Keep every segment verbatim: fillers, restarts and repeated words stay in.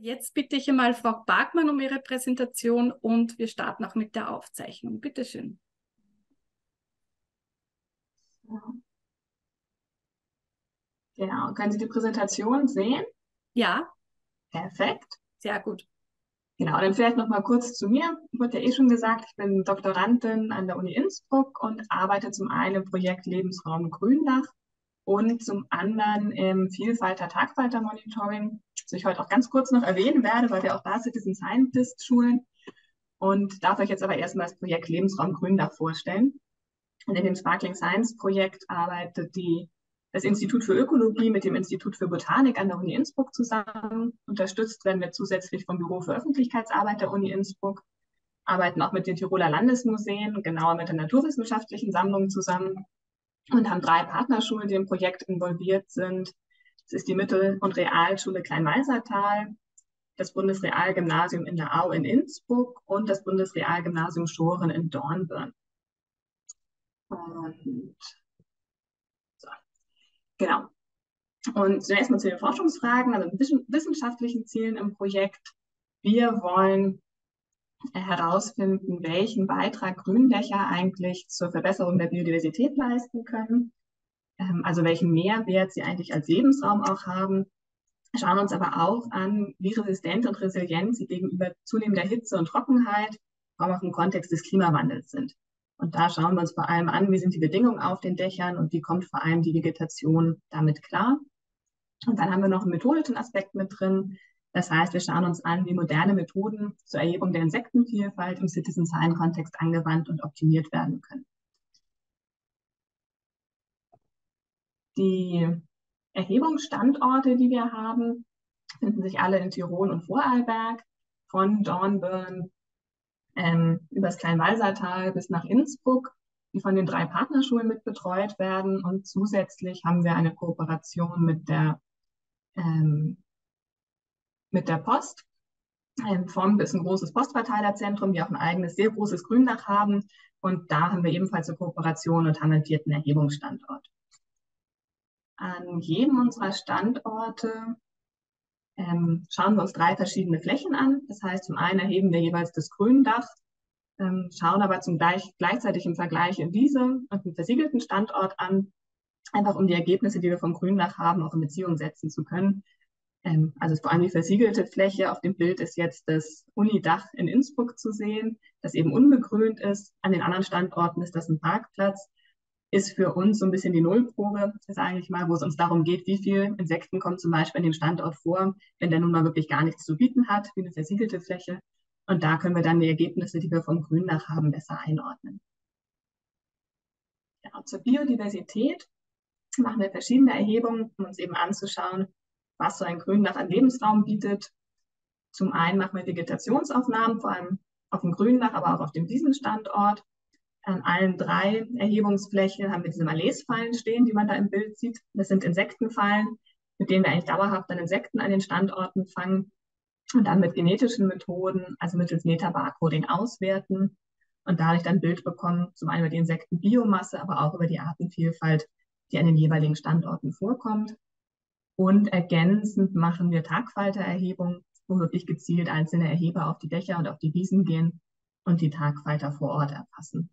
Jetzt bitte ich einmal Frau Barkmann um ihre Präsentation und wir starten auch mit der Aufzeichnung. Bitte schön. Genau, können Sie die Präsentation sehen? Ja, Perfekt. sehr gut. Genau, dann vielleicht noch mal kurz zu mir. Wurde ja eh schon gesagt, ich bin Doktorandin an der Uni Innsbruck und arbeite zum einen im Projekt Lebensraum Gründach und zum anderen im Vielfalter-Tagfalter-Monitoring, das ich heute auch ganz kurz noch erwähnen werde, weil wir auch da Citizen Scientist schulen, und darf euch jetzt aber erstmal das Projekt Lebensraum Gründach vorstellen. Und in dem Sparkling Science Projekt arbeitet die, das Institut für Ökologie mit dem Institut für Botanik an der Uni Innsbruck zusammen. Unterstützt werden wir zusätzlich vom Büro für Öffentlichkeitsarbeit der Uni Innsbruck, arbeiten auch mit den Tiroler Landesmuseen, genauer mit der naturwissenschaftlichen Sammlung zusammen, und haben drei Partnerschulen, die im Projekt involviert sind. Das ist die Mittel- und Realschule Kleinwalsertal, das Bundesrealgymnasium in der Au in Innsbruck und das Bundesrealgymnasium Schoren in Dornbirn. Und so, genau. Und zunächst mal zu den Forschungsfragen, also wissenschaftlichen Zielen im Projekt. Wir wollen herausfinden, welchen Beitrag Gründächer eigentlich zur Verbesserung der Biodiversität leisten können, also welchen Mehrwert sie eigentlich als Lebensraum auch haben. Wir schauen uns aber auch an, wie resistent und resilient sie gegenüber zunehmender Hitze und Trockenheit, auch im Kontext des Klimawandels sind. Und da schauen wir uns vor allem an, wie sind die Bedingungen auf den Dächern und wie kommt vor allem die Vegetation damit klar. Und dann haben wir noch einen methodischen Aspekt mit drin. Das heißt, wir schauen uns an, wie moderne Methoden zur Erhebung der Insektenvielfalt im Citizen Science Kontext angewandt und optimiert werden können. Die Erhebungsstandorte, die wir haben, finden sich alle in Tirol und Vorarlberg, von Dornbirn ähm, übers Kleinwalsertal bis nach Innsbruck, die von den drei Partnerschulen mit betreut werden. Und zusätzlich haben wir eine Kooperation mit der, ähm, mit der Post. Ähm, V O M B ist ein großes Postverteilerzentrum, die auch ein eigenes, sehr großes Gründach haben. Und da haben wir ebenfalls eine Kooperation und haben einen vierten Erhebungsstandort. An jedem unserer Standorte ähm, schauen wir uns drei verschiedene Flächen an. Das heißt, zum einen erheben wir jeweils das Gründach, ähm, schauen aber zum gleich, gleichzeitig im Vergleich in Wiese und einen versiegelten Standort an, einfach um die Ergebnisse, die wir vom Gründach haben, auch in Beziehung setzen zu können. Ähm, also vor allem die versiegelte Fläche auf dem Bild ist jetzt das Unidach in Innsbruck zu sehen, das eben unbegrünt ist. An den anderen Standorten ist das ein Parkplatz. Ist für uns so ein bisschen die Nullprobe, ist eigentlich mal, wo es uns darum geht, wie viel Insekten kommen zum Beispiel an dem Standort vor, wenn der nun mal wirklich gar nichts zu bieten hat, wie eine versiegelte Fläche. Und da können wir dann die Ergebnisse, die wir vom Gründach haben, besser einordnen. Ja, zur Biodiversität machen wir verschiedene Erhebungen, um uns eben anzuschauen, was so ein Gründach an Lebensraum bietet. Zum einen machen wir Vegetationsaufnahmen, vor allem auf dem Gründach, aber auch auf dem Wiesenstandort. An allen drei Erhebungsflächen haben wir diese Malaisefallen stehen, die man da im Bild sieht. Das sind Insektenfallen, mit denen wir eigentlich dauerhaft dann Insekten an den Standorten fangen und dann mit genetischen Methoden, also mittels Metabarcoding, auswerten und dadurch dann ein Bild bekommen, zum einen über die Insektenbiomasse, aber auch über die Artenvielfalt, die an den jeweiligen Standorten vorkommt. Und ergänzend machen wir Tagfaltererhebungen, wo wirklich gezielt einzelne Erheber auf die Dächer und auf die Wiesen gehen und die Tagfalter vor Ort erfassen.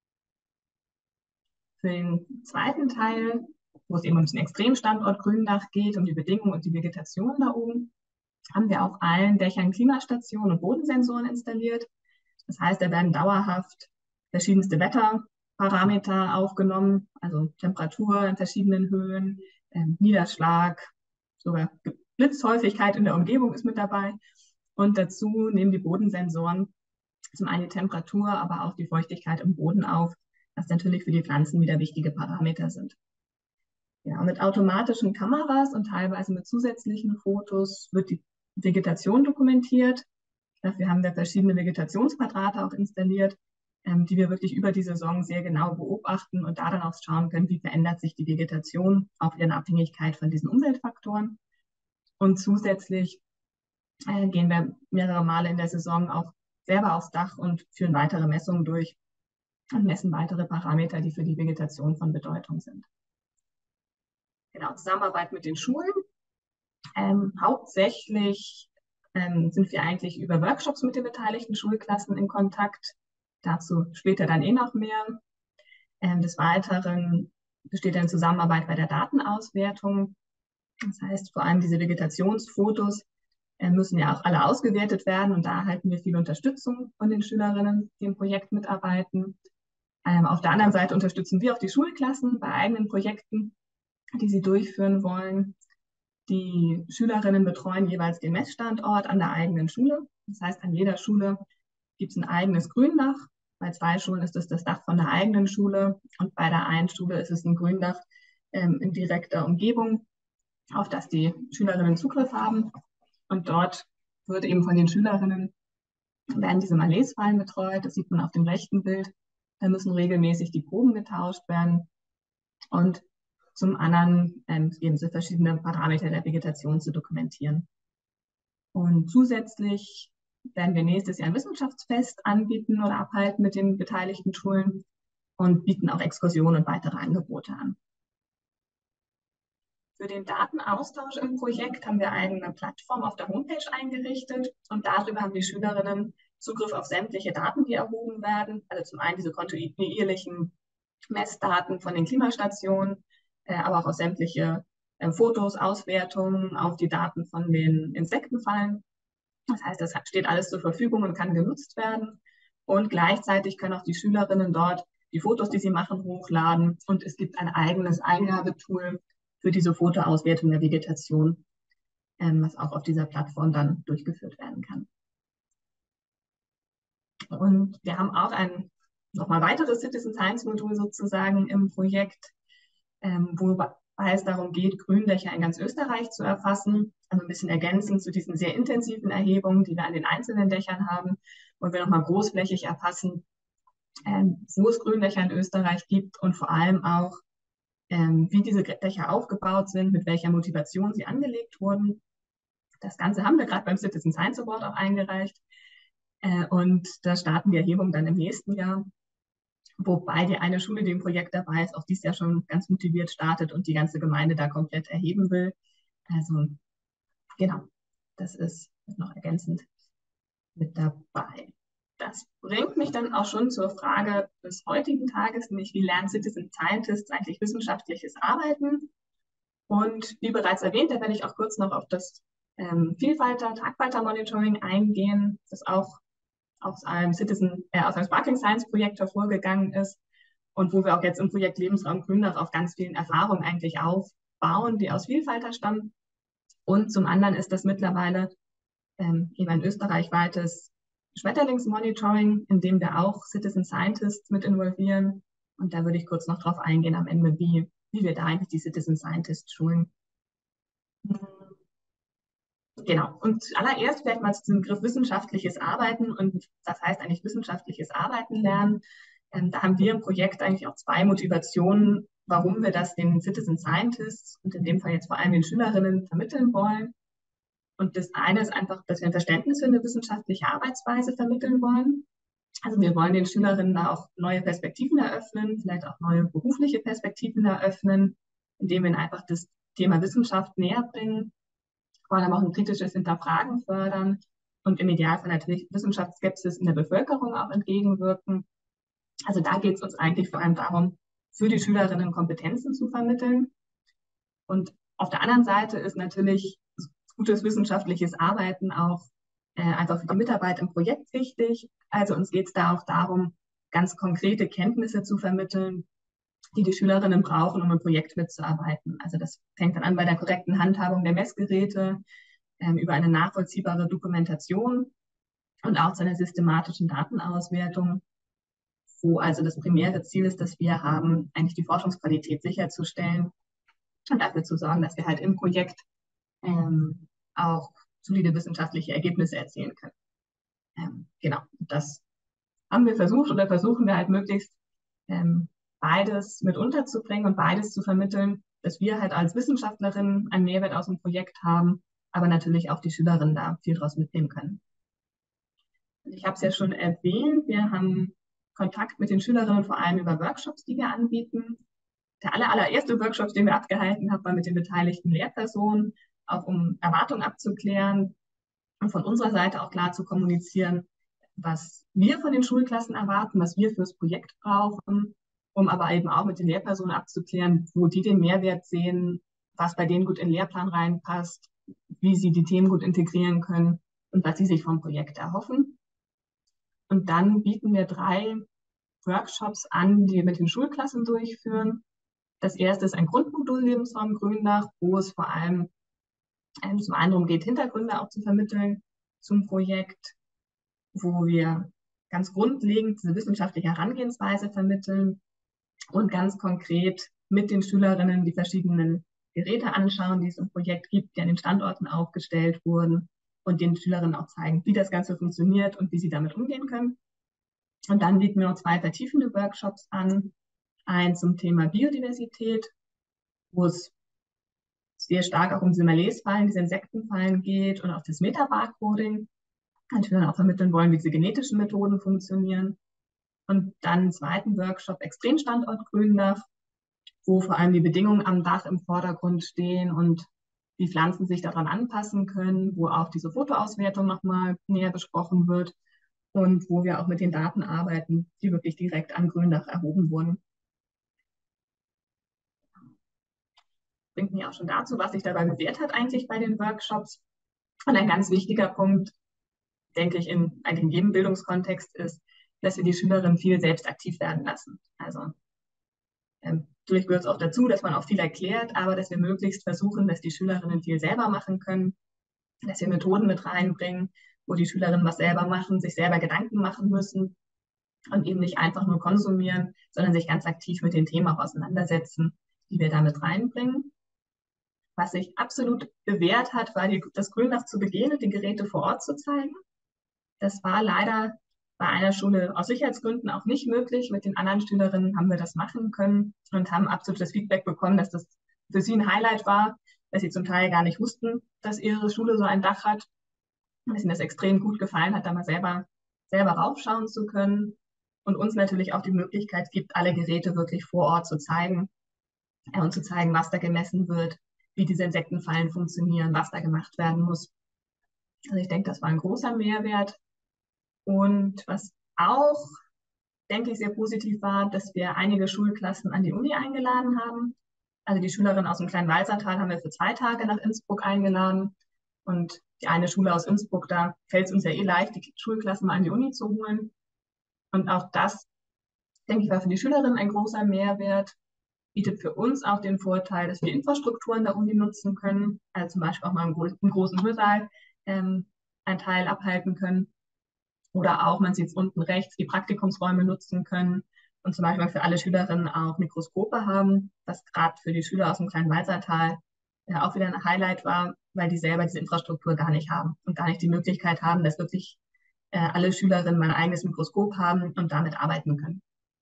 Für den zweiten Teil, wo es eben um den Extremstandort Gründach geht, um die Bedingungen und die Vegetation da oben, haben wir auf allen Dächern Klimastationen und Bodensensoren installiert. Das heißt, da werden dauerhaft verschiedenste Wetterparameter aufgenommen, also Temperatur in verschiedenen Höhen, ähm, Niederschlag, sogar Blitzhäufigkeit in der Umgebung ist mit dabei. Und dazu nehmen die Bodensensoren zum einen die Temperatur, aber auch die Feuchtigkeit im Boden auf, was natürlich für die Pflanzen wieder wichtige Parameter sind. Ja, mit automatischen Kameras und teilweise mit zusätzlichen Fotos wird die Vegetation dokumentiert. Dafür haben wir verschiedene Vegetationsquadrate auch installiert, ähm, die wir wirklich über die Saison sehr genau beobachten und da dann auch schauen können, wie verändert sich die Vegetation, auch wieder in Abhängigkeit von diesen Umweltfaktoren. Und zusätzlich äh, gehen wir mehrere Male in der Saison auch selber aufs Dach und führen weitere Messungen durch und messen weitere Parameter, die für die Vegetation von Bedeutung sind. Genau, Zusammenarbeit mit den Schulen. Ähm, hauptsächlich ähm, sind wir eigentlich über Workshops mit den beteiligten Schulklassen in Kontakt. Dazu später dann eh noch mehr. Ähm, des Weiteren besteht eine Zusammenarbeit bei der Datenauswertung. Das heißt, vor allem diese Vegetationsfotos äh, müssen ja auch alle ausgewertet werden und da erhalten wir viel Unterstützung von den Schülerinnen, die im Projekt mitarbeiten. Ähm, auf der anderen Seite unterstützen wir auch die Schulklassen bei eigenen Projekten, die sie durchführen wollen. Die Schülerinnen betreuen jeweils den Messstandort an der eigenen Schule. Das heißt, an jeder Schule gibt es ein eigenes Gründach. Bei zwei Schulen ist es das Dach von der eigenen Schule und bei der einen Schule ist es ein Gründach ähm, in direkter Umgebung, auf das die Schülerinnen Zugriff haben. Und dort wird eben von den Schülerinnen, werden diese Malaise-Fallen betreut. Das sieht man auf dem rechten Bild. Da müssen regelmäßig die Proben getauscht werden. Und zum anderen ähm, eben so verschiedene Parameter der Vegetation zu dokumentieren. Und zusätzlich werden wir nächstes Jahr ein Wissenschaftsfest anbieten oder abhalten mit den beteiligten Schulen und bieten auch Exkursionen und weitere Angebote an. Für den Datenaustausch im Projekt haben wir eine Plattform auf der Homepage eingerichtet und darüber haben die Schülerinnen Zugriff auf sämtliche Daten, die erhoben werden. Also zum einen diese kontinuierlichen Messdaten von den Klimastationen, äh, aber auch auf sämtliche äh, Fotos, Auswertungen, auf die Daten von den Insektenfallen. Das heißt, das steht alles zur Verfügung und kann genutzt werden. Und gleichzeitig können auch die Schülerinnen dort die Fotos, die sie machen, hochladen. Und es gibt ein eigenes Eingabetool für diese Fotoauswertung der Vegetation, ähm, was auch auf dieser Plattform dann durchgeführt werden kann. Und wir haben auch ein nochmal weiteres Citizen Science Modul sozusagen im Projekt, ähm, wobei es darum geht, Gründächer in ganz Österreich zu erfassen, also ein bisschen ergänzend zu diesen sehr intensiven Erhebungen, die wir an den einzelnen Dächern haben, wo wir nochmal großflächig erfassen, ähm, wo es Gründächer in Österreich gibt und vor allem auch, ähm, wie diese Dächer aufgebaut sind, mit welcher Motivation sie angelegt wurden. Das Ganze haben wir gerade beim Citizen Science Award auch eingereicht. Äh, und da starten die Erhebungen dann im nächsten Jahr. Wobei die eine Schule, die im Projekt dabei ist, auch dieses Jahr schon ganz motiviert startet und die ganze Gemeinde da komplett erheben will. Also genau, das ist noch ergänzend mit dabei. Das bringt mich dann auch schon zur Frage des heutigen Tages, nämlich wie lernen Citizen Scientists eigentlich wissenschaftliches Arbeiten? Und wie bereits erwähnt, da werde ich auch kurz noch auf das ähm, Vielfalter-, Tagfalter-Monitoring eingehen, das auch aus einem Citizen, äh, aus einem Sparkling Science Projekt hervorgegangen ist und wo wir auch jetzt im Projekt Lebensraum Gründach auf ganz vielen Erfahrungen eigentlich aufbauen, die aus Vielfalter stammen. Und zum anderen ist das mittlerweile ähm, eben ein österreichweites Schmetterlingsmonitoring, in dem wir auch Citizen Scientists mit involvieren. Und da würde ich kurz noch drauf eingehen am Ende, wie, wie wir da eigentlich die Citizen Scientists schulen. Genau. Und zuallererst vielleicht mal zu diesem Begriff wissenschaftliches Arbeiten und das heißt eigentlich wissenschaftliches Arbeiten lernen. Ähm, da haben wir im Projekt eigentlich auch zwei Motivationen, warum wir das den Citizen Scientists und in dem Fall jetzt vor allem den Schülerinnen vermitteln wollen. Und das eine ist einfach, dass wir ein Verständnis für eine wissenschaftliche Arbeitsweise vermitteln wollen. Also wir wollen den Schülerinnen da auch neue Perspektiven eröffnen, vielleicht auch neue berufliche Perspektiven eröffnen, indem wir ihnen einfach das Thema Wissenschaft näher bringen, vor allem auch ein kritisches Hinterfragen fördern und im Idealfall natürlich Wissenschaftsskepsis in der Bevölkerung auch entgegenwirken. Also da geht es uns eigentlich vor allem darum, für die Schülerinnen Kompetenzen zu vermitteln. Und auf der anderen Seite ist natürlich gutes wissenschaftliches Arbeiten auch äh, einfach für die Mitarbeit im Projekt wichtig. Also uns geht es da auch darum, ganz konkrete Kenntnisse zu vermitteln, die die Schülerinnen brauchen, um im Projekt mitzuarbeiten. Also das fängt dann an bei der korrekten Handhabung der Messgeräte, ähm, über eine nachvollziehbare Dokumentation und auch zu einer systematischen Datenauswertung, wo also das primäre Ziel ist, dass wir haben, eigentlich die Forschungsqualität sicherzustellen und dafür zu sorgen, dass wir halt im Projekt ähm, auch solide wissenschaftliche Ergebnisse erzielen können. Ähm, genau, das haben wir versucht oder versuchen wir halt möglichst ähm, beides mit unterzubringen und beides zu vermitteln, dass wir halt als Wissenschaftlerinnen einen Mehrwert aus dem Projekt haben, aber natürlich auch die Schülerinnen da viel draus mitnehmen können. Ich habe es ja schon erwähnt, wir haben Kontakt mit den Schülerinnen vor allem über Workshops, die wir anbieten. Der aller, allererste Workshop, den wir abgehalten haben, war mit den beteiligten Lehrpersonen, auch um Erwartungen abzuklären. und von unserer Seite auch klar zu kommunizieren, was wir von den Schulklassen erwarten, was wir fürs Projekt brauchen, um aber eben auch mit den Lehrpersonen abzuklären, wo die den Mehrwert sehen, was bei denen gut in den Lehrplan reinpasst, wie sie die Themen gut integrieren können und was sie sich vom Projekt erhoffen. Und dann bieten wir drei Workshops an, die wir mit den Schulklassen durchführen. Das erste ist ein Grundmodul Lebensraum Gründach, wo es vor allem ähm, zum einen darum geht, Hintergründe auch zu vermitteln zum Projekt, wo wir ganz grundlegend diese wissenschaftliche Herangehensweise vermitteln und ganz konkret mit den Schülerinnen die verschiedenen Geräte anschauen, die es im Projekt gibt, die an den Standorten aufgestellt wurden und den Schülerinnen auch zeigen, wie das Ganze funktioniert und wie sie damit umgehen können. Und dann bieten wir noch zwei vertiefende Workshops an. Ein zum Thema Biodiversität, wo es sehr stark auch um diese Malaise-Fallen, diese Insektenfallen geht und auch das Metabarcoding. Und wir dann auch vermitteln wollen, wie diese genetischen Methoden funktionieren. Und dann einen zweiten Workshop Extremstandort Gründach, wo vor allem die Bedingungen am Dach im Vordergrund stehen und wie Pflanzen sich daran anpassen können, wo auch diese Fotoauswertung nochmal näher besprochen wird und wo wir auch mit den Daten arbeiten, die wirklich direkt an Gründach erhoben wurden. Bringt mich auch schon dazu, was sich dabei bewährt hat eigentlich bei den Workshops. Und ein ganz wichtiger Punkt, denke ich, in eigentlich in jedem Bildungskontext ist, dass wir die Schülerinnen viel selbst aktiv werden lassen. Also ähm, natürlich gehört es auch dazu, dass man auch viel erklärt, aber dass wir möglichst versuchen, dass die Schülerinnen viel selber machen können, dass wir Methoden mit reinbringen, wo die Schülerinnen was selber machen, sich selber Gedanken machen müssen und eben nicht einfach nur konsumieren, sondern sich ganz aktiv mit den Themen auch auseinandersetzen, die wir damit reinbringen. Was sich absolut bewährt hat, war die, das Gründach zu Beginn und die Geräte vor Ort zu zeigen. Das war leider bei einer Schule aus Sicherheitsgründen auch nicht möglich. Mit den anderen Schülerinnen haben wir das machen können und haben absolut das Feedback bekommen, dass das für sie ein Highlight war, dass sie zum Teil gar nicht wussten, dass ihre Schule so ein Dach hat. Und dass ihnen das extrem gut gefallen hat, da mal selber, selber raufschauen zu können. Und uns natürlich auch die Möglichkeit gibt, alle Geräte wirklich vor Ort zu zeigen äh, und zu zeigen, was da gemessen wird, wie diese Insektenfallen funktionieren, was da gemacht werden muss. Also ich denke, das war ein großer Mehrwert. Und was auch, denke ich, sehr positiv war, dass wir einige Schulklassen an die Uni eingeladen haben. Also die Schülerinnen aus dem kleinen Walsertal haben wir für zwei Tage nach Innsbruck eingeladen. Und die eine Schule aus Innsbruck, da fällt es uns ja eh leicht, die Schulklassen mal an die Uni zu holen. Und auch das, denke ich, war für die Schülerinnen ein großer Mehrwert. Bietet für uns auch den Vorteil, dass wir Infrastrukturen der Uni nutzen können. Also zum Beispiel auch mal im, im großen Hörsaal ähm, einen Teil abhalten können. Oder auch, man sieht es unten rechts, die Praktikumsräume nutzen können und zum Beispiel für alle Schülerinnen auch Mikroskope haben, was gerade für die Schüler aus dem kleinen Walsertal ja auch wieder ein Highlight war, weil die selber diese Infrastruktur gar nicht haben und gar nicht die Möglichkeit haben, dass wirklich äh, alle Schülerinnen mal ein eigenes Mikroskop haben und damit arbeiten können.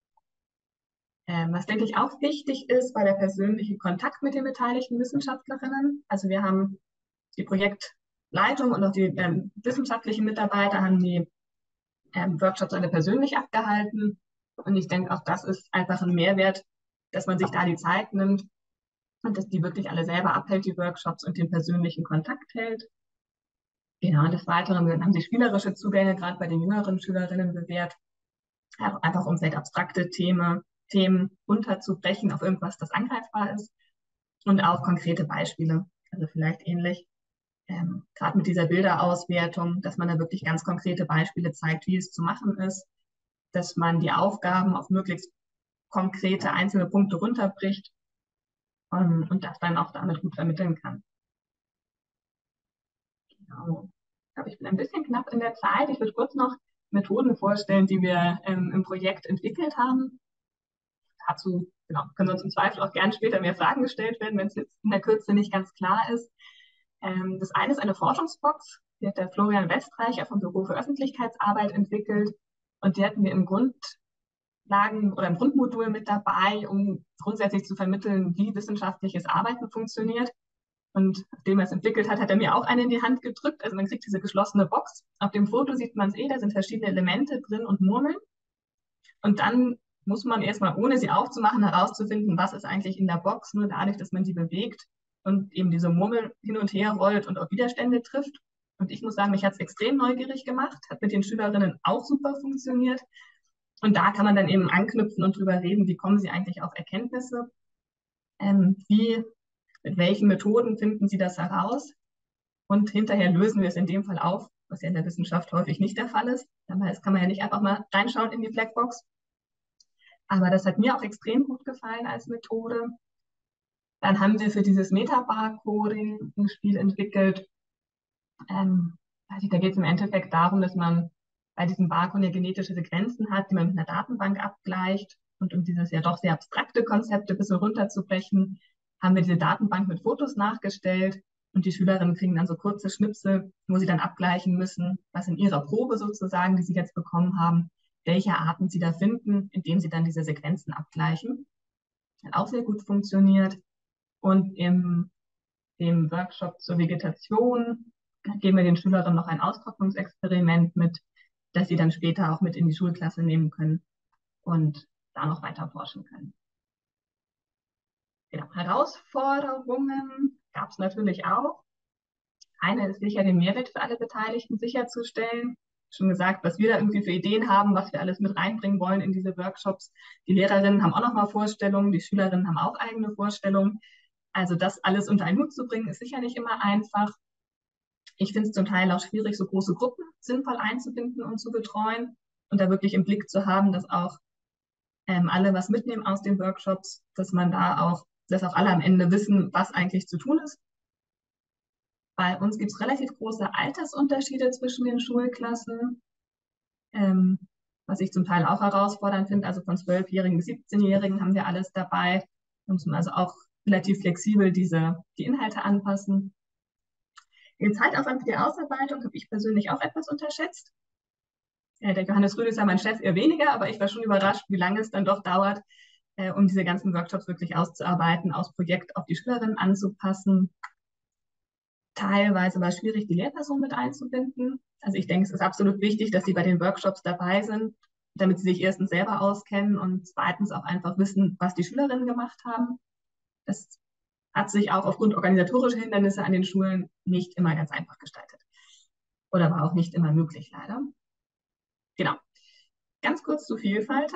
Ähm, was, denke ich, auch wichtig ist, war der persönliche Kontakt mit den beteiligten Wissenschaftlerinnen. Also wir haben die Projektleitung und auch die ähm, wissenschaftlichen Mitarbeiter haben die ähm, Workshops alle persönlich abgehalten. Und ich denke, auch das ist einfach ein Mehrwert, dass man sich da die Zeit nimmt und dass die wirklich alle selber abhält, die Workshops, und den persönlichen Kontakt hält. Genau, und des Weiteren haben sich spielerische Zugänge gerade bei den jüngeren Schülerinnen bewährt, einfach um vielleicht abstrakte Themen, Themen runterzubrechen auf irgendwas, das angreifbar ist, und auch konkrete Beispiele, also vielleicht ähnlich. Ähm, gerade mit dieser Bilderauswertung, dass man da wirklich ganz konkrete Beispiele zeigt, wie es zu machen ist, dass man die Aufgaben auf möglichst konkrete einzelne Punkte runterbricht um, und das dann auch damit gut vermitteln kann. Genau. Ich glaube, ich bin ein bisschen knapp in der Zeit. Ich würde kurz noch Methoden vorstellen, die wir ähm, im Projekt entwickelt haben. Dazu genau, können uns im Zweifel auch gern später mehr Fragen gestellt werden, wenn es jetzt in der Kürze nicht ganz klar ist. Ähm, das eine ist eine Forschungsbox, die hat der Florian Westreicher vom Büro für Öffentlichkeitsarbeit entwickelt. Und die hatten wir im Grundlagen oder im Grundmodul mit dabei, um grundsätzlich zu vermitteln, wie wissenschaftliches Arbeiten funktioniert. Und nachdem er es entwickelt hat, hat er mir auch eine in die Hand gedrückt. Also man kriegt diese geschlossene Box. Auf dem Foto sieht man es eh, da sind verschiedene Elemente drin und Murmeln. Und dann muss man erstmal, ohne sie aufzumachen, herauszufinden, was ist eigentlich in der Box, nur dadurch, dass man die bewegt und eben diese Murmel hin und her rollt und auf Widerstände trifft. Und ich muss sagen, mich hat es extrem neugierig gemacht, hat mit den Schülerinnen auch super funktioniert. Und da kann man dann eben anknüpfen und drüber reden, wie kommen sie eigentlich auf Erkenntnisse, ähm, wie, mit welchen Methoden finden sie das heraus. Und hinterher lösen wir es in dem Fall auf, was ja in der Wissenschaft häufig nicht der Fall ist. Das kann man ja nicht einfach mal reinschauen in die Blackbox. Aber das hat mir auch extrem gut gefallen als Methode. Dann haben wir für dieses Metabar-Coding ein Spiel entwickelt. Ähm, also da geht es im Endeffekt darum, dass man bei diesem Barcode ja genetische Sequenzen hat, die man mit einer Datenbank abgleicht. Und um dieses ja doch sehr abstrakte Konzept ein bisschen runterzubrechen, haben wir diese Datenbank mit Fotos nachgestellt. Und die Schülerinnen kriegen dann so kurze Schnipsel, wo sie dann abgleichen müssen, was in ihrer Probe sozusagen, die sie jetzt bekommen haben, welche Arten sie da finden, indem sie dann diese Sequenzen abgleichen. Hat auch sehr gut funktioniert. Und im, im Workshop zur Vegetation geben wir den Schülerinnen noch ein Austrocknungsexperiment mit, das sie dann später auch mit in die Schulklasse nehmen können und da noch weiter forschen können. Genau. Herausforderungen gab es natürlich auch. Eine ist sicher, den Mehrwert für alle Beteiligten sicherzustellen. Schon gesagt, was wir da irgendwie für Ideen haben, was wir alles mit reinbringen wollen in diese Workshops. Die Lehrerinnen haben auch nochmal Vorstellungen, die Schülerinnen haben auch eigene Vorstellungen. Also das alles unter einen Hut zu bringen, ist sicher nicht immer einfach. Ich finde es zum Teil auch schwierig, so große Gruppen sinnvoll einzubinden und zu betreuen und da wirklich im Blick zu haben, dass auch ähm, alle was mitnehmen aus den Workshops, dass man da auch, dass auch alle am Ende wissen, was eigentlich zu tun ist. Bei uns gibt es relativ große Altersunterschiede zwischen den Schulklassen, ähm, was ich zum Teil auch herausfordernd finde. Also von zwölfjährigen bis siebzehnjährigen haben wir alles dabei. Wir müssen also auch relativ flexibel diese, die Inhalte anpassen. Den Zeitaufwand für die Ausarbeitung habe ich persönlich auch etwas unterschätzt. Äh, der Johannes Rühl ist ja mein Chef, eher weniger, aber ich war schon überrascht, wie lange es dann doch dauert, äh, um diese ganzen Workshops wirklich auszuarbeiten, aus Projekt auf die Schülerinnen anzupassen. Teilweise war es schwierig, die Lehrperson mit einzubinden. Also ich denke, es ist absolut wichtig, dass sie bei den Workshops dabei sind, damit sie sich erstens selber auskennen und zweitens auch einfach wissen, was die Schülerinnen gemacht haben. Das hat sich auch aufgrund organisatorischer Hindernisse an den Schulen nicht immer ganz einfach gestaltet. Oder war auch nicht immer möglich, leider. Genau. Ganz kurz zu Vielfalt.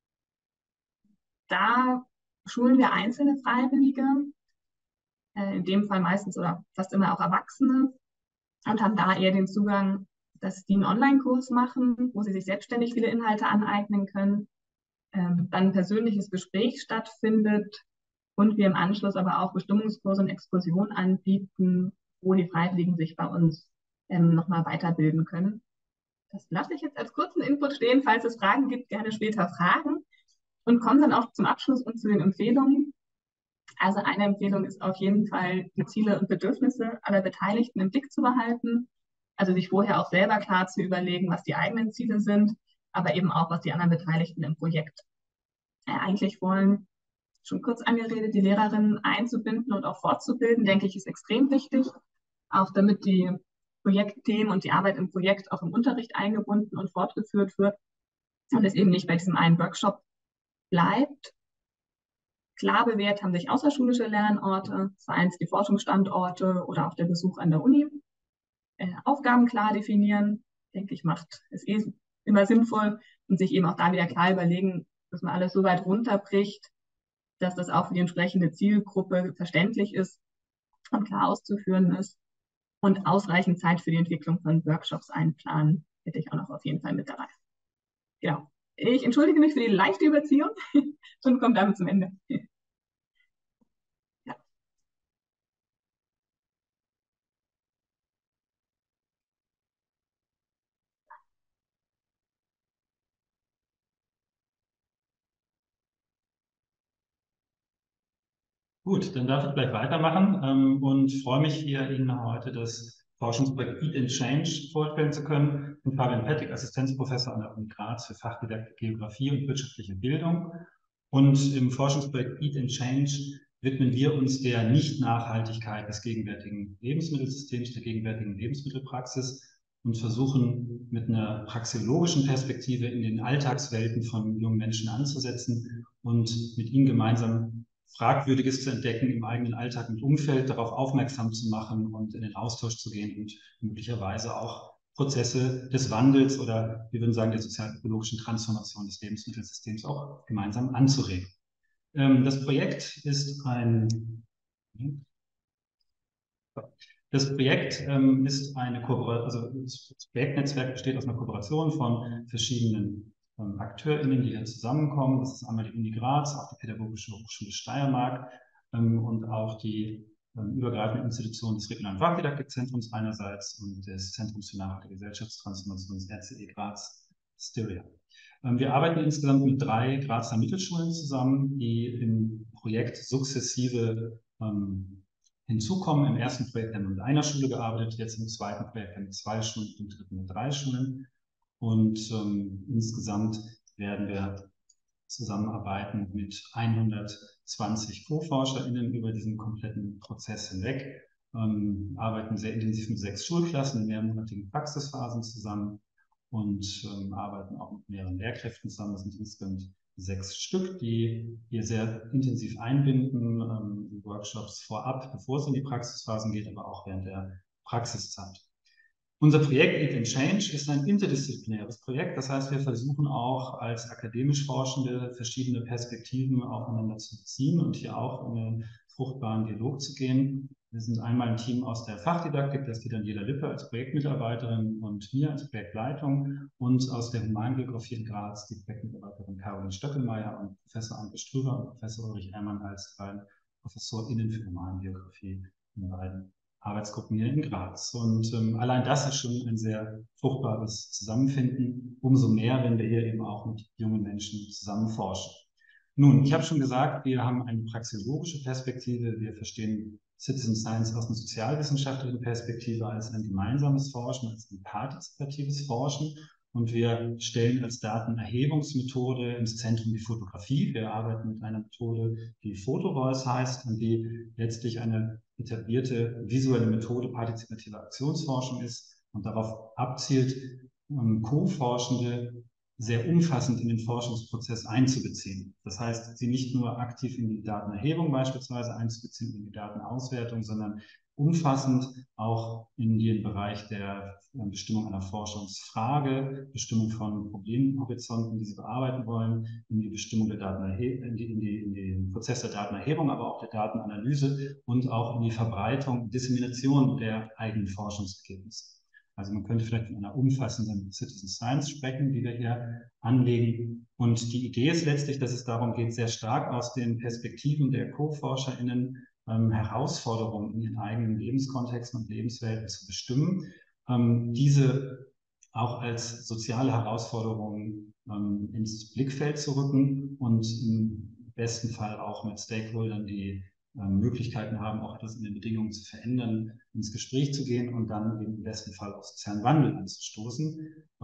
Da schulen wir einzelne Freiwillige, in dem Fall meistens oder fast immer auch Erwachsene, und haben da eher den Zugang, dass die einen Online-Kurs machen, wo sie sich selbstständig viele Inhalte aneignen können, ähm, dann ein persönliches Gespräch stattfindet und wir im Anschluss aber auch Bestimmungskurse und Exkursionen anbieten, wo die Freiwilligen sich bei uns ähm, nochmal weiterbilden können. Das lasse ich jetzt als kurzen Input stehen. Falls es Fragen gibt, gerne später fragen. Und kommen dann auch zum Abschluss und zu den Empfehlungen. Also eine Empfehlung ist auf jeden Fall, die Ziele und Bedürfnisse aller Beteiligten im Blick zu behalten. Also sich vorher auch selber klar zu überlegen, was die eigenen Ziele sind, aber eben auch, was die anderen Beteiligten im Projekt äh, eigentlich wollen. Schon kurz angeredet, die Lehrerinnen einzubinden und auch fortzubilden, denke ich, ist extrem wichtig. Auch damit die Projektthemen und die Arbeit im Projekt auch im Unterricht eingebunden und fortgeführt wird und es eben nicht bei diesem einen Workshop bleibt. Klar bewährt haben sich außerschulische Lernorte, seien es die Forschungsstandorte oder auch der Besuch an der Uni. Äh, Aufgaben klar definieren, denke ich, macht es eh immer sinnvoll und sich eben auch da wieder klar überlegen, dass man alles so weit runterbricht, dass das auch für die entsprechende Zielgruppe verständlich ist und klar auszuführen ist. Und ausreichend Zeit für die Entwicklung von Workshops einplanen, hätte ich auch noch auf jeden Fall mit dabei. Genau. Ich entschuldige mich für die leichte Überziehung und komme damit zum Ende. Ja. Gut, dann darf ich gleich weitermachen ähm, und freue mich hier, Ihnen heute das Forschungsprojekt Eat and Change vorstellen zu können. Ich bin Fabian Pettig, Assistenzprofessor an der Uni Graz für Fachdidaktik, Geografie und wirtschaftliche Bildung. Und im Forschungsprojekt Eat and Change widmen wir uns der Nicht-Nachhaltigkeit des gegenwärtigen Lebensmittelsystems, der gegenwärtigen Lebensmittelpraxis und versuchen mit einer praxeologischen Perspektive in den Alltagswelten von jungen Menschen anzusetzen und mit ihnen gemeinsam Fragwürdiges zu entdecken im eigenen Alltag und Umfeld, darauf aufmerksam zu machen und in den Austausch zu gehen und möglicherweise auch Prozesse des Wandels oder wir würden sagen der sozial-ökologischen Transformation des Lebensmittelsystems auch gemeinsam anzuregen. Ähm, das Projekt ist ein Das Projekt ähm, ist eine Kooperation, also das Projektnetzwerk besteht aus einer Kooperation von verschiedenen ähm, AkteurInnen, die hier zusammenkommen. Das ist einmal die Uni Graz, auch die Pädagogische Hochschule Steiermark ähm, und auch die ähm, übergreifende Institution des Regionalen Fachdidaktikzentrums einerseits und des Zentrums für nachhaltige Gesellschaftstransformation des R C E Graz Styria. Ähm, wir arbeiten insgesamt mit drei Grazer Mittelschulen zusammen, die im Projekt sukzessive ähm, hinzukommen. Im ersten Projekt haben wir mit einer Schule gearbeitet, jetzt im zweiten Projekt haben wir zwei Schulen, im dritten mit drei Schulen. Und ähm, insgesamt werden wir zusammenarbeiten mit hundertzwanzig Co-ForscherInnen über diesen kompletten Prozess hinweg, ähm, arbeiten sehr intensiv mit sechs Schulklassen in mehrmonatigen Praxisphasen zusammen und ähm, arbeiten auch mit mehreren Lehrkräften zusammen. Das sind insgesamt sechs Stück, die wir sehr intensiv einbinden, ähm, die Workshops vorab, bevor es in die Praxisphasen geht, aber auch während der Praxiszeit. Unser Projekt Eat and Change ist ein interdisziplinäres Projekt. Das heißt, wir versuchen auch als akademisch Forschende verschiedene Perspektiven aufeinander zu beziehen und hier auch in einen fruchtbaren Dialog zu gehen. Wir sind einmal ein Team aus der Fachdidaktik, das geht Daniela Lippe als Projektmitarbeiterin und mir als Projektleitung und aus der Humangeografie in Graz die Projektmitarbeiterin Caroline Stöckelmeier und Professor Anke Strüber und Professor Ulrich Ehrmann als beiden ProfessorInnen für Humangeografie in beiden Arbeitsgruppen hier in Graz. Und ähm, allein das ist schon ein sehr fruchtbares Zusammenfinden, umso mehr, wenn wir hier eben auch mit jungen Menschen zusammen forschen. Nun, ich habe schon gesagt, wir haben eine praxeologische Perspektive. Wir verstehen Citizen Science aus einer sozialwissenschaftlichen Perspektive als ein gemeinsames Forschen, als ein partizipatives Forschen. Und wir stellen als Datenerhebungsmethode ins Zentrum die Fotografie. Wir arbeiten mit einer Methode, die PhotoVoice heißt und die letztlich eine etablierte visuelle Methode partizipativer Aktionsforschung ist und darauf abzielt, um Co-Forschende sehr umfassend in den Forschungsprozess einzubeziehen. Das heißt, sie nicht nur aktiv in die Datenerhebung beispielsweise einzubeziehen, in die Datenauswertung, sondern umfassend auch in den Bereich der Bestimmung einer Forschungsfrage, Bestimmung von Problemhorizonten, die sie bearbeiten wollen, in die Bestimmung der Datenerhebung, in, die, in, die, in den Prozess der Datenerhebung, aber auch der Datenanalyse und auch in die Verbreitung, Dissemination der eigenen Forschungsergebnisse. Also man könnte vielleicht von einer umfassenden Citizen Science sprechen, die wir hier anlegen. Und die Idee ist letztlich, dass es darum geht, sehr stark aus den Perspektiven der Co-ForscherInnen ähm, Herausforderungen in ihren eigenen Lebenskontexten und Lebenswelten zu bestimmen, ähm, diese auch als soziale Herausforderungen ähm, ins Blickfeld zu rücken und im besten Fall auch mit Stakeholdern, die Möglichkeiten haben, auch etwas in den Bedingungen zu verändern, ins Gespräch zu gehen und dann im besten Fall auf sozialen Wandel anzustoßen.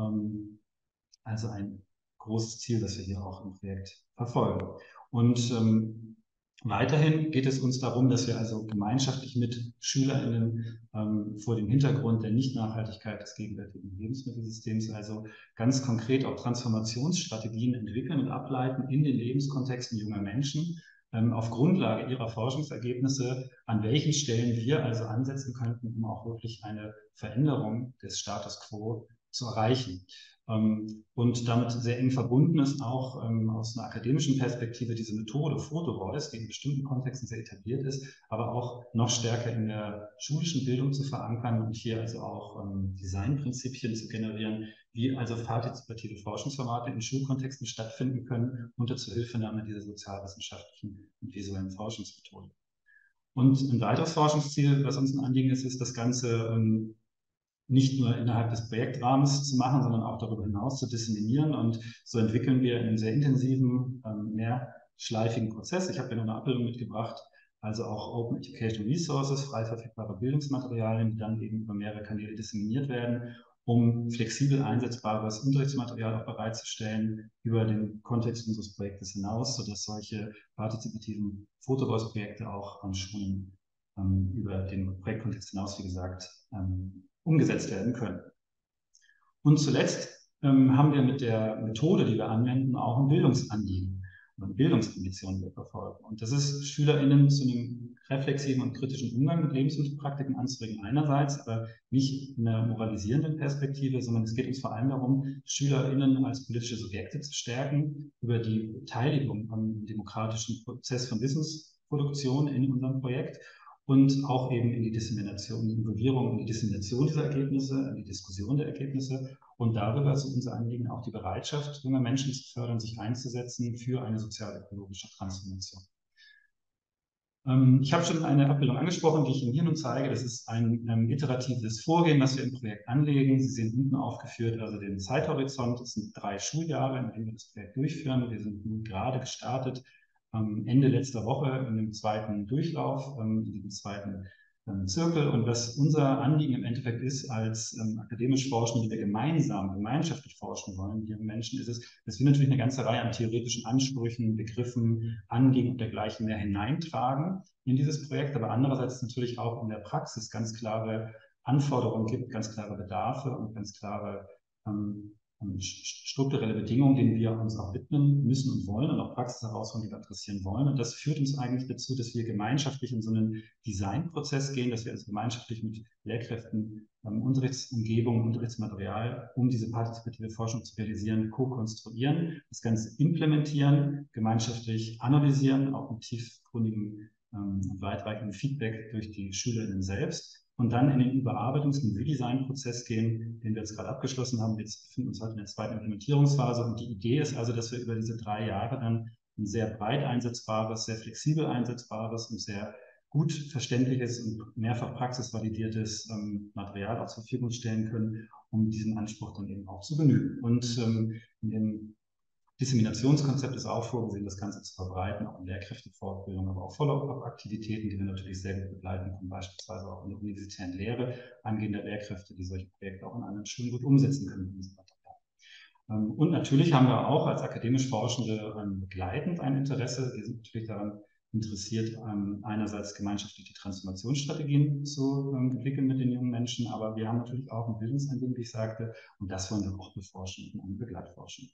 Also ein großes Ziel, das wir hier auch im Projekt verfolgen. Und ähm, weiterhin geht es uns darum, dass wir also gemeinschaftlich mit SchülerInnen ähm, vor dem Hintergrund der Nichtnachhaltigkeit des gegenwärtigen Lebensmittelsystems also ganz konkret auch Transformationsstrategien entwickeln und ableiten in den Lebenskontexten junger Menschen, auf Grundlage ihrer Forschungsergebnisse, an welchen Stellen wir also ansetzen könnten, um auch wirklich eine Veränderung des Status quo zu erreichen. Und damit sehr eng verbunden ist auch aus einer akademischen Perspektive diese Methode PhotoVoice, die in bestimmten Kontexten sehr etabliert ist, aber auch noch stärker in der schulischen Bildung zu verankern und hier also auch Designprinzipien zu generieren, wie also partizipative Forschungsformate in Schulkontexten stattfinden können, unter Zuhilfenahme dieser sozialwissenschaftlichen und visuellen Forschungsmethoden. Und ein weiteres Forschungsziel, was uns ein Anliegen ist, ist das Ganze ähm, nicht nur innerhalb des Projektrahmens zu machen, sondern auch darüber hinaus zu disseminieren. Und so entwickeln wir einen sehr intensiven, ähm, mehrschleifigen Prozess. Ich habe hier noch eine Abbildung mitgebracht, also auch Open Educational Resources, frei verfügbare Bildungsmaterialien, die dann eben über mehrere Kanäle disseminiert werden, um flexibel einsetzbares Unterrichtsmaterial auch bereitzustellen über den Kontext unseres Projektes hinaus, sodass solche partizipativen PhotoVoice-Projekte auch an Schulen ähm, über den Projektkontext hinaus, wie gesagt, ähm, umgesetzt werden können. Und zuletzt ähm, haben wir mit der Methode, die wir anwenden, auch ein Bildungsanliegen. Bildungsambitionen wir verfolgen. Und das ist, SchülerInnen zu einem reflexiven und kritischen Umgang mit Lebensmittelpraktiken anzuregen einerseits, aber nicht in einer moralisierenden Perspektive, sondern es geht uns vor allem darum, SchülerInnen als politische Subjekte zu stärken, über die Beteiligung am demokratischen Prozess von Wissensproduktion in unserem Projekt und auch eben in die Dissemination, die Involvierung in die Dissemination dieser Ergebnisse, in die Diskussion der Ergebnisse. Und darüber ist unser Anliegen auch die Bereitschaft, junge Menschen zu fördern, sich einzusetzen für eine sozial-ökologische Transformation. Ähm, ich habe schon eine Abbildung angesprochen, die ich Ihnen hier nun zeige. Das ist ein ähm, iteratives Vorgehen, was wir im Projekt anlegen. Sie sehen unten aufgeführt also den Zeithorizont. Das sind drei Schuljahre, in denen wir das Projekt durchführen. Wir sind nun gerade gestartet, ähm, Ende letzter Woche in dem zweiten Durchlauf, ähm, in diesem zweiten Zirkel. Und was unser Anliegen im Endeffekt ist, als ähm, akademisch Forschende, die wir gemeinsam, gemeinschaftlich forschen wollen, die jungen Menschen, ist es, dass wir natürlich eine ganze Reihe an theoretischen Ansprüchen, Begriffen, Anliegen und dergleichen mehr hineintragen in dieses Projekt, aber andererseits natürlich auch in der Praxis ganz klare Anforderungen gibt, ganz klare Bedarfe und ganz klare ähm, strukturelle Bedingungen, denen wir uns auch widmen müssen und wollen und auch Praxisherausforderungen, die wir adressieren wollen. Und das führt uns eigentlich dazu, dass wir gemeinschaftlich in so einen Designprozess gehen, dass wir also gemeinschaftlich mit Lehrkräften, ähm, Unterrichtsumgebung, Unterrichtsmaterial, um diese partizipative Forschung zu realisieren, co-konstruieren, das Ganze implementieren, gemeinschaftlich analysieren, auch mit tiefgründigem ähm, und weitreichendem Feedback durch die SchülerInnen selbst. Und dann in den Überarbeitungs- und Redesign-Prozess gehen, den wir jetzt gerade abgeschlossen haben. Wir befinden uns heute in der zweiten Implementierungsphase. Und die Idee ist also, dass wir über diese drei Jahre dann ein sehr breit einsetzbares, sehr flexibel einsetzbares und sehr gut verständliches und mehrfach praxisvalidiertes ähm, Material auch zur Verfügung stellen können, um diesen Anspruch dann eben auch zu genügen. Und ähm, in dem Disseminationskonzept ist auch vorgesehen, das Ganze zu verbreiten, auch in Lehrkräftefortbildung, aber auch Follow-up-Aktivitäten, die wir natürlich sehr gut begleiten können, beispielsweise auch in der universitären Lehre angehender Lehrkräfte, die solche Projekte auch in anderen Schulen gut umsetzen können. Und natürlich haben wir auch als akademisch Forschende begleitend ein Interesse. Wir sind natürlich daran interessiert, einerseits gemeinschaftliche Transformationsstrategien zu entwickeln mit den jungen Menschen, aber wir haben natürlich auch ein Bildungsanliegen, wie ich sagte, und das wollen wir auch beforschen in einer Begleitforschung.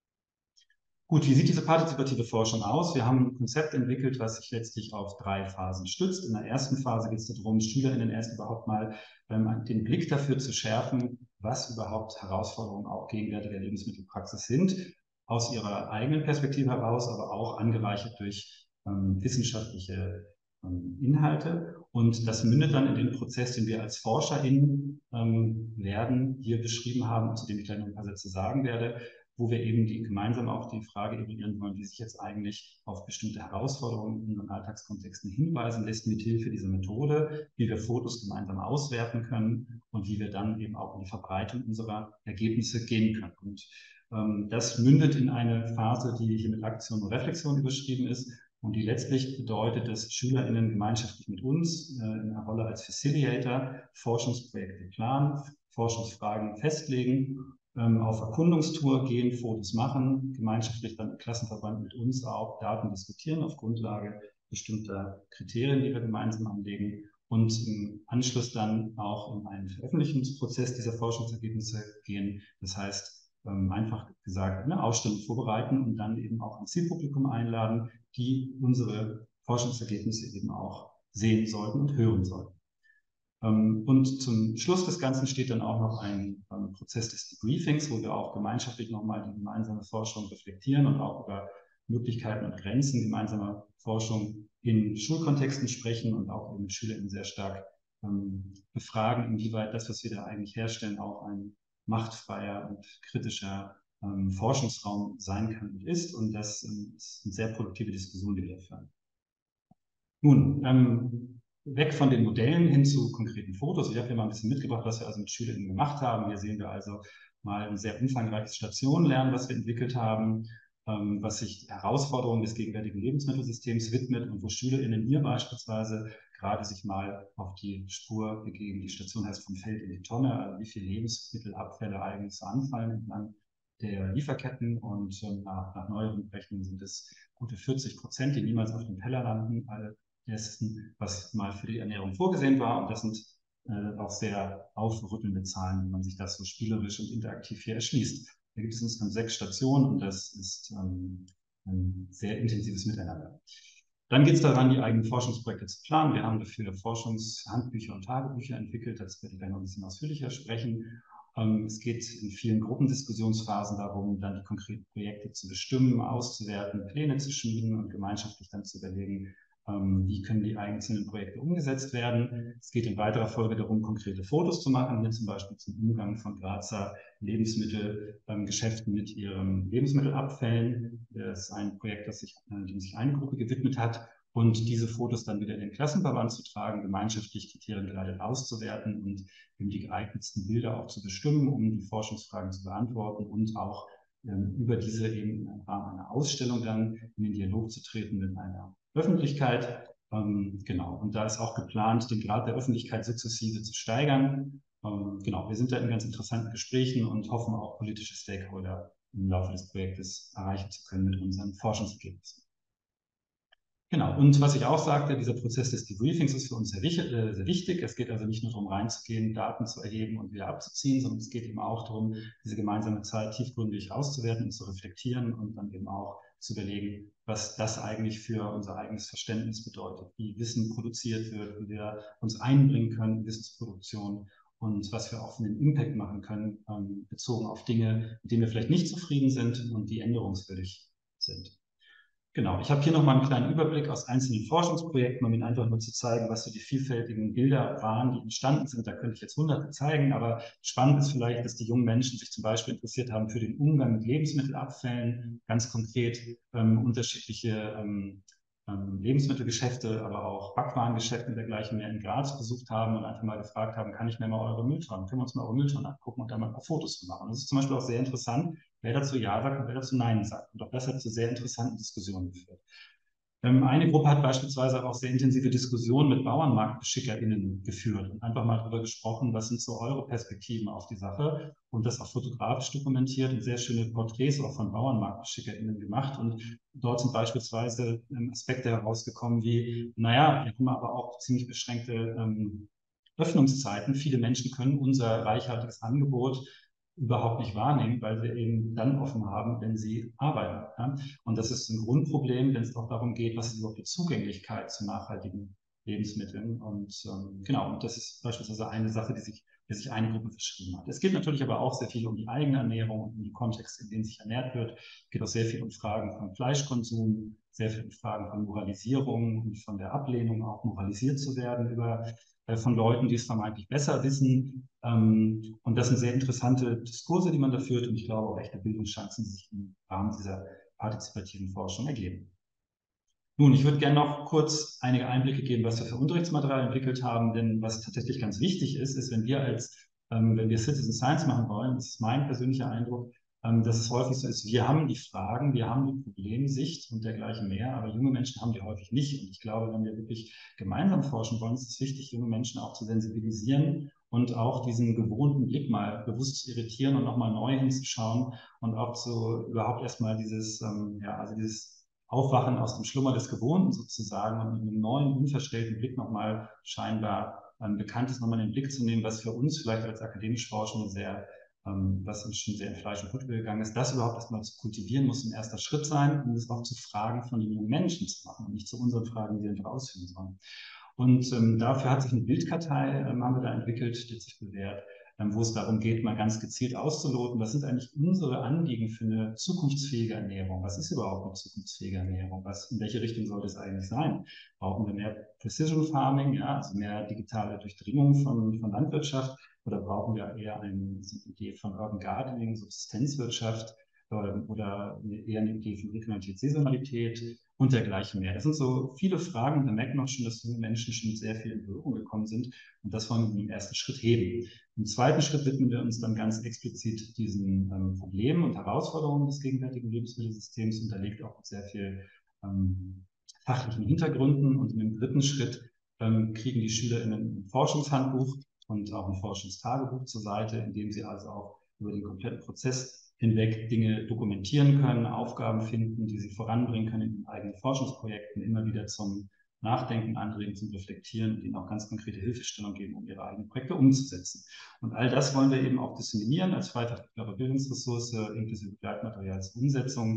Gut, wie sieht diese partizipative Forschung aus? Wir haben ein Konzept entwickelt, was sich letztlich auf drei Phasen stützt. In der ersten Phase geht es darum, SchülerInnen erst überhaupt mal ähm, den Blick dafür zu schärfen, was überhaupt Herausforderungen auch gegenwärtiger Lebensmittelpraxis sind, aus ihrer eigenen Perspektive heraus, aber auch angereichert durch ähm, wissenschaftliche ähm, Inhalte. Und das mündet dann in den Prozess, den wir als ForscherInnen ähm, werden, hier beschrieben haben, zu dem ich gleich noch ein paar Sätze sagen werde, wo wir eben die, gemeinsam auch die Frage evaluieren wollen, wie sich jetzt eigentlich auf bestimmte Herausforderungen in unseren Alltagskontexten hinweisen lässt, mit Hilfe dieser Methode, wie wir Fotos gemeinsam auswerten können und wie wir dann eben auch in die Verbreitung unserer Ergebnisse gehen können. Und ähm, das mündet in eine Phase, die hier mit Aktion und Reflexion überschrieben ist und die letztlich bedeutet, dass SchülerInnen gemeinschaftlich mit uns äh, in einer Rolle als Facilitator Forschungsprojekte planen, Forschungsfragen festlegen, auf Erkundungstour gehen, Fotos machen, gemeinschaftlich dann im Klassenverband mit uns auch Daten diskutieren auf Grundlage bestimmter Kriterien, die wir gemeinsam anlegen und im Anschluss dann auch in einen Veröffentlichungsprozess dieser Forschungsergebnisse gehen. Das heißt, einfach gesagt, eine Ausstellung vorbereiten und dann eben auch ein Zielpublikum einladen, die unsere Forschungsergebnisse eben auch sehen sollten und hören sollten. Und zum Schluss des Ganzen steht dann auch noch ein ähm, Prozess des Debriefings, wo wir auch gemeinschaftlich nochmal die gemeinsame Forschung reflektieren und auch über Möglichkeiten und Grenzen gemeinsamer Forschung in Schulkontexten sprechen und auch mit SchülerInnen sehr stark ähm, befragen, inwieweit das, was wir da eigentlich herstellen, auch ein machtfreier und kritischer ähm, Forschungsraum sein kann und ist. Und das ähm, ist eine sehr produktive Diskussion, die wir führen. Nun, ähm, weg von den Modellen hin zu konkreten Fotos. Ich habe hier mal ein bisschen mitgebracht, was wir also mit SchülerInnen gemacht haben. Hier sehen wir also mal ein sehr umfangreiches Stationenlernen, was wir entwickelt haben, ähm, was sich Herausforderungen des gegenwärtigen Lebensmittelsystems widmet und wo SchülerInnen hier beispielsweise gerade sich mal auf die Spur begeben. Die Station heißt vom Feld in die Tonne, also wie viele Lebensmittelabfälle eigentlich so anfallen entlang der Lieferketten und ähm, nach, nach neueren Berechnungen sind es gute vierzig Prozent, die niemals auf dem Teller landen, alle Testen, was mal für die Ernährung vorgesehen war. Und das sind äh, auch sehr aufrüttelnde Zahlen, wenn man sich das so spielerisch und interaktiv hier erschließt. Da gibt es insgesamt sechs Stationen und das ist ähm, ein sehr intensives Miteinander. Dann geht es daran, die eigenen Forschungsprojekte zu planen. Wir haben dafür Forschungshandbücher und Tagebücher entwickelt. Das werde ich gleich noch ein bisschen ausführlicher sprechen. Ähm, es geht in vielen Gruppendiskussionsphasen darum, dann die konkreten Projekte zu bestimmen, auszuwerten, Pläne zu schmieden und gemeinschaftlich dann zu überlegen, ähm, wie können die einzelnen Projekte umgesetzt werden. Es geht in weiterer Folge darum, konkrete Fotos zu machen, hier zum Beispiel zum Umgang von Grazer Lebensmittelgeschäften ähm, mit ihren Lebensmittelabfällen. Das ist ein Projekt, das sich, äh, dem sich eine Gruppe gewidmet hat. Und diese Fotos dann wieder in den Klassenverband zu tragen, gemeinschaftlich Kriterien geleitet auszuwerten und eben die geeignetsten Bilder auch zu bestimmen, um die Forschungsfragen zu beantworten und auch ähm, über diese eben im Rahmen einer Ausstellung dann in den Dialog zu treten mit einer Öffentlichkeit. Ähm, genau, und da ist auch geplant, den Grad der Öffentlichkeit sukzessive zu steigern. Ähm, genau, wir sind da in ganz interessanten Gesprächen und hoffen auch politische Stakeholder im Laufe des Projektes erreichen zu können mit unseren Forschungsergebnissen. Genau, und was ich auch sagte, dieser Prozess des Debriefings ist für uns sehr, äh, sehr wichtig. Es geht also nicht nur darum, reinzugehen, Daten zu erheben und wieder abzuziehen, sondern es geht eben auch darum, diese gemeinsame Zeit tiefgründig auszuwerten und zu reflektieren und dann eben auch zu überlegen, was das eigentlich für unser eigenes Verständnis bedeutet, wie Wissen produziert wird, wie wir uns einbringen können in Wissensproduktion und was wir auch für einen Impact machen können, ähm, bezogen auf Dinge, mit denen wir vielleicht nicht zufrieden sind und die änderungswürdig sind. Genau, ich habe hier nochmal einen kleinen Überblick aus einzelnen Forschungsprojekten, um Ihnen einfach nur zu zeigen, was so die vielfältigen Bilder waren, die entstanden sind. Da könnte ich jetzt hunderte zeigen, aber spannend ist vielleicht, dass die jungen Menschen sich zum Beispiel interessiert haben für den Umgang mit Lebensmittelabfällen, ganz konkret ähm, unterschiedliche ähm, ähm, Lebensmittelgeschäfte, aber auch Backwarengeschäfte und dergleichen mehr in Graz besucht haben und einfach mal gefragt haben, kann ich mir mal eure Mülltonnen, können wir uns mal eure Mülltonnen angucken und da mal ein paar Fotos zu machen. Das ist zum Beispiel auch sehr interessant, wer dazu Ja sagt und wer dazu Nein sagt. Und auch das hat zu sehr interessanten Diskussionen geführt. Ähm, eine Gruppe hat beispielsweise auch sehr intensive Diskussionen mit BauernmarktbeschickerInnen geführt und einfach mal darüber gesprochen, was sind so eure Perspektiven auf die Sache und das auch fotografisch dokumentiert und sehr schöne Porträts auch von BauernmarktbeschickerInnen gemacht. Und dort sind beispielsweise ähm, Aspekte herausgekommen wie, naja, wir haben aber auch ziemlich beschränkte ähm, Öffnungszeiten. Viele Menschen können unser reichhaltiges Angebot überhaupt nicht wahrnehmen, weil sie eben dann offen haben, wenn sie arbeiten. Ja? Und das ist ein Grundproblem, wenn es auch darum geht, was ist überhaupt die Zugänglichkeit zu nachhaltigen Lebensmitteln. Und ähm, genau, und das ist beispielsweise eine Sache, die sich, die sich eine Gruppe verschrieben hat. Es geht natürlich aber auch sehr viel um die eigene Ernährung und um die Kontexte, in denen sich ernährt wird. Es geht auch sehr viel um Fragen von Fleischkonsum, sehr viel um Fragen von Moralisierung und von der Ablehnung, auch moralisiert zu werden über von Leuten, die es vermeintlich besser wissen. Und das sind sehr interessante Diskurse, die man da führt. Und ich glaube auch echte Bildungschancen, die sich im Rahmen dieser partizipativen Forschung ergeben. Nun, ich würde gerne noch kurz einige Einblicke geben, was wir für Unterrichtsmaterial entwickelt haben. Denn was tatsächlich ganz wichtig ist, ist, wenn wir als, ähm, wenn wir Citizen Science machen wollen, das ist mein persönlicher Eindruck, dass es häufig so ist, wir haben die Fragen, wir haben die Problemsicht und dergleichen mehr, aber junge Menschen haben die häufig nicht. Und ich glaube, wenn wir wirklich gemeinsam forschen wollen, ist es wichtig, junge Menschen auch zu sensibilisieren und auch diesen gewohnten Blick mal bewusst zu irritieren und nochmal neu hinzuschauen und auch so überhaupt erstmal dieses, ähm, ja, also dieses Aufwachen aus dem Schlummer des Gewohnten sozusagen und mit einem neuen, unverstellten Blick nochmal scheinbar ähm, Bekanntes nochmal in den Blick zu nehmen, was für uns vielleicht als akademisch Forschende sehr was uns schon sehr in Fleisch und Blut gegangen ist, das überhaupt erstmal zu kultivieren, muss ein erster Schritt sein, um es auch zu Fragen von den jungen Menschen zu machen und nicht zu unseren Fragen, die wir einfach ausführen sollen. Und ähm, dafür hat sich eine Bildkartei, ähm, haben wir da entwickelt, die hat sich bewährt, ähm, wo es darum geht, mal ganz gezielt auszuloten, was sind eigentlich unsere Anliegen für eine zukunftsfähige Ernährung? Was ist überhaupt eine zukunftsfähige Ernährung? Was, in welche Richtung sollte es eigentlich sein? Brauchen wir mehr Precision Farming, ja, also mehr digitale Durchdringung von, von Landwirtschaft? Oder brauchen wir eher eine Idee von Urban Gardening, Subsistenzwirtschaft ähm, oder eher eine Idee von Regionalität, Saisonalität und dergleichen mehr? Das sind so viele Fragen und da merkt man auch schon, dass junge Menschen schon mit sehr viel in Berührung gekommen sind und das wollen wir im ersten Schritt heben. Im zweiten Schritt widmen wir uns dann ganz explizit diesen ähm, Problemen und Herausforderungen des gegenwärtigen Lebensmittelsystems und da liegt auch sehr viel ähm, fachlichen Hintergründen und im dritten Schritt ähm, kriegen die SchülerInnen ein Forschungshandbuch und auch ein Forschungstagebuch zur Seite, in dem sie also auch über den kompletten Prozess hinweg Dinge dokumentieren können, Aufgaben finden, die sie voranbringen können in den eigenen Forschungsprojekten, immer wieder zum Nachdenken anregen, zum Reflektieren und ihnen auch ganz konkrete Hilfestellung geben, um ihre eigenen Projekte umzusetzen. Und all das wollen wir eben auch disseminieren als freitagsbare Bildungsressource, inklusive Begleitmaterial zur Umsetzung.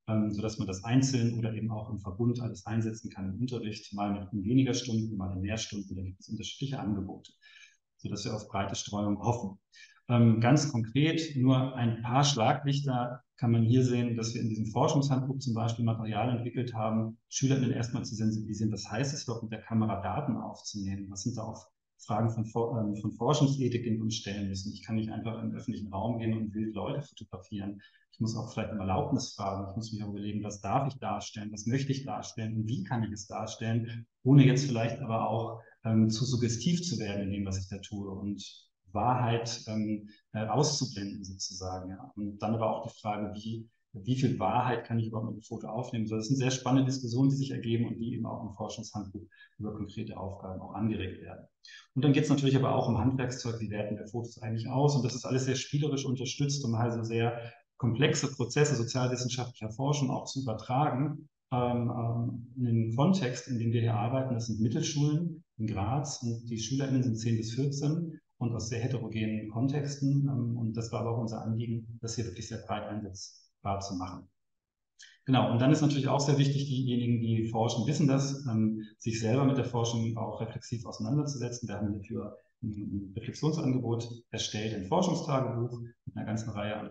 ähm, sodass man das einzeln oder eben auch im Verbund alles einsetzen kann im Unterricht, mal mit weniger Stunden, mal in mehr Stunden. Da gibt es unterschiedliche Angebote, sodass wir auf breite Streuung hoffen. Ähm, ganz konkret, nur ein paar Schlaglichter kann man hier sehen, dass wir in diesem Forschungshandbuch zum Beispiel Material entwickelt haben, SchülerInnen erstmal zu sensibilisieren, was heißt es doch, mit der Kamera Daten aufzunehmen? Was sind da auch Fragen von, ähm, von Forschungsethik, die wir uns stellen müssen? Ich kann nicht einfach in den öffentlichen Raum gehen und wild Leute fotografieren. Ich muss auch vielleicht um Erlaubnis fragen. Ich muss mich auch überlegen, was darf ich darstellen, was möchte ich darstellen und wie kann ich es darstellen, ohne jetzt vielleicht aber auch ähm, zu suggestiv zu werden in dem, was ich da tue und Wahrheit ähm, äh, auszublenden sozusagen. Ja. Und dann aber auch die Frage, wie, wie viel Wahrheit kann ich überhaupt mit dem Foto aufnehmen? So, das sind sehr spannende Diskussionen, die sich ergeben und die eben auch im Forschungshandbuch über konkrete Aufgaben auch angeregt werden. Und dann geht es natürlich aber auch um Handwerkszeug, wie werten wir Fotos eigentlich aus? Und das ist alles sehr spielerisch unterstützt, um also sehr komplexe Prozesse sozialwissenschaftlicher Forschung auch zu übertragen ähm, ähm, in den Kontext, in dem wir hier arbeiten. Das sind Mittelschulen in Graz und die SchülerInnen sind zehn bis vierzehn und aus sehr heterogenen Kontexten. Ähm, und das war aber auch unser Anliegen, das hier wirklich sehr breit einsetzbar zu machen. Genau, und dann ist natürlich auch sehr wichtig, diejenigen, die forschen, wissen das, ähm, sich selber mit der Forschung auch reflexiv auseinanderzusetzen. Wir haben hierfür ein Reflexionsangebot erstellt, ein Forschungstagebuch mit einer ganzen Reihe an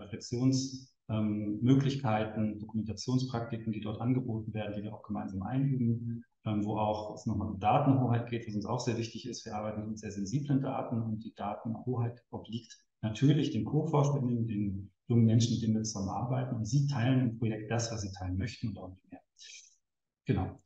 Reflexionsmöglichkeiten, ähm, Dokumentationspraktiken, die dort angeboten werden, die wir auch gemeinsam einüben, ähm, wo auch es nochmal um Datenhoheit geht, was uns auch sehr wichtig ist. Wir arbeiten mit sehr sensiblen Daten und die Datenhoheit obliegt natürlich den Co-ForscherInnen, den jungen Menschen, mit denen wir zusammenarbeiten, und sie teilen im Projekt das, was sie teilen möchten und auch nicht mehr. Genau.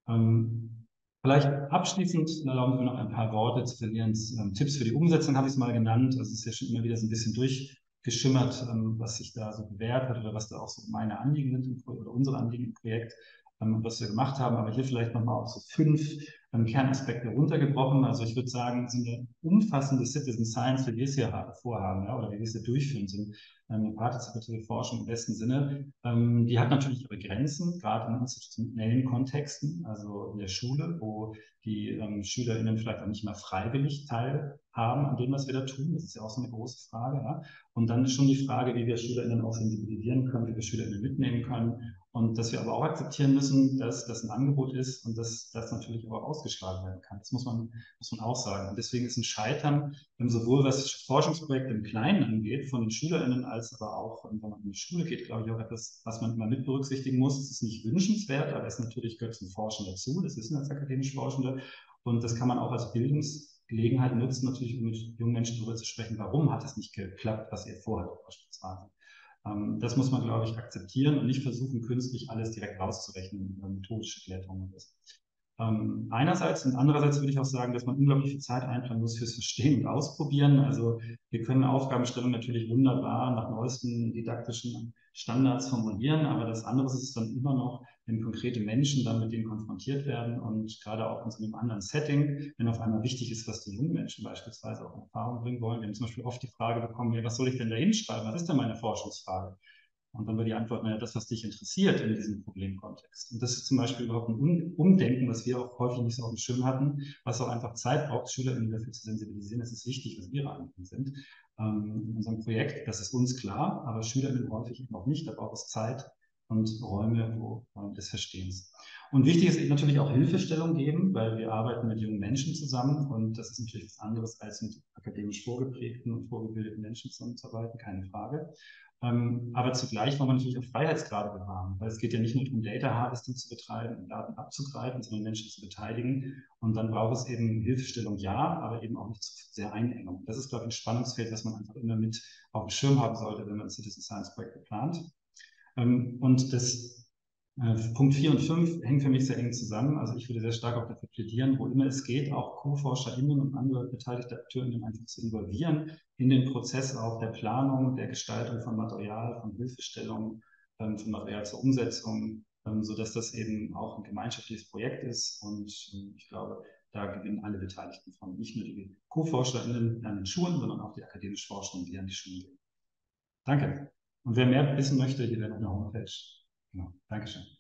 Ähm, vielleicht abschließend erlauben Sie mir noch ein paar Worte zu verlieren. Ähm, Tipps für die Umsetzung habe ich es mal genannt. Also es ist ja schon immer wieder so ein bisschen durchgeschimmert, ähm, was sich da so bewährt hat oder was da auch so meine Anliegen sind im, oder unsere Anliegen im Projekt, ähm, was wir gemacht haben. Aber hier vielleicht nochmal auf so fünf ähm, Kernaspekte runtergebrochen. Also ich würde sagen, so eine umfassende Citizen Science, wie wir es hier vorhaben, ja, oder wie wir es hier durchführen, sind eine partizipative Forschung im besten Sinne, ähm, die hat natürlich ihre Grenzen, gerade in institutionellen Kontexten, also in der Schule, wo die ähm, SchülerInnen vielleicht auch nicht mehr freiwillig teilhaben an dem, was wir da tun. Das ist ja auch so eine große Frage. Ja? Und dann ist schon die Frage, wie wir SchülerInnen auch sensibilisieren können, wie wir SchülerInnen mitnehmen können. Und dass wir aber auch akzeptieren müssen, dass das ein Angebot ist und dass das natürlich aber auch ausgeschlagen werden kann. Das muss man, muss man auch sagen. Und deswegen ist ein Scheitern sowohl was Forschungsprojekte im Kleinen angeht, von den SchülerInnen, als aber auch, wenn man in die Schule geht, glaube ich, auch etwas, was man immer mit berücksichtigen muss. Es ist nicht wünschenswert, aber es natürlich gehört zum Forschen dazu. Das wissen wir als akademisch Forschende. Und das kann man auch als Bildungsgelegenheit nutzen, natürlich, um mit jungen Menschen darüber zu sprechen, warum hat es nicht geklappt, was ihr vorhattet, beispielsweise. Das muss man, glaube ich, akzeptieren und nicht versuchen, künstlich alles direkt rauszurechnen über methodische Glättung und das. Ähm, einerseits und andererseits würde ich auch sagen, dass man unglaublich viel Zeit einplanen muss fürs Verstehen und Ausprobieren. Also wir können Aufgabenstellungen natürlich wunderbar nach neuesten didaktischen Standards formulieren, aber das andere ist dann immer noch, wenn konkrete Menschen dann mit denen konfrontiert werden und gerade auch in so einem anderen Setting, wenn auf einmal wichtig ist, was die jungen Menschen beispielsweise auch in Erfahrung bringen wollen. Wir haben zum Beispiel oft die Frage bekommen, ja, was soll ich denn da hinschreiben? Was ist denn meine Forschungsfrage? Und dann war die Antwort, naja, das, was dich interessiert in diesem Problemkontext. Und das ist zum Beispiel überhaupt ein Umdenken, was wir auch häufig nicht so auf dem Schirm hatten, was auch einfach Zeit braucht, SchülerInnen dafür zu sensibilisieren. Es ist wichtig, was ihre Anliegen sind. Ähm, in unserem Projekt, das ist uns klar, aber SchülerInnen häufig eben auch nicht. Da braucht es Zeit und Räume wo, äh, des Verstehens. Und wichtig ist eben natürlich auch Hilfestellung geben, weil wir arbeiten mit jungen Menschen zusammen und das ist natürlich was anderes, als mit akademisch vorgeprägten und vorgebildeten Menschen zusammenzuarbeiten, keine Frage. Ähm, aber zugleich wollen wir natürlich auch Freiheitsgrade bewahren, weil es geht ja nicht nur darum, Data Harvesting zu betreiben und Daten abzugreifen, sondern Menschen zu beteiligen. Und dann braucht es eben Hilfestellung, ja, aber eben auch nicht zu sehr Einengung. Das ist, glaube ich, ein Spannungsfeld, was man einfach immer mit auf dem Schirm haben sollte, wenn man ein Citizen Science Projekt plant. Ähm, und das äh, Punkt vier und fünf hängen für mich sehr eng zusammen. Also ich würde sehr stark auch dafür plädieren, wo immer es geht, auch Co-ForscherInnen und andere beteiligte AkteurInnen einfach zu involvieren in den Prozess auch der Planung, der Gestaltung von Material, von Hilfestellung, ähm, von Material zur Umsetzung, ähm, sodass das eben auch ein gemeinschaftliches Projekt ist. Und ähm, ich glaube, da gewinnen alle Beteiligten von, nicht nur die Co-ForscherInnen an den Schulen, sondern auch die akademisch Forschenden, die an die Schulen gehen. Danke. Und wer mehr wissen möchte, hier wäre noch eine Homepage. Genau. Dankeschön.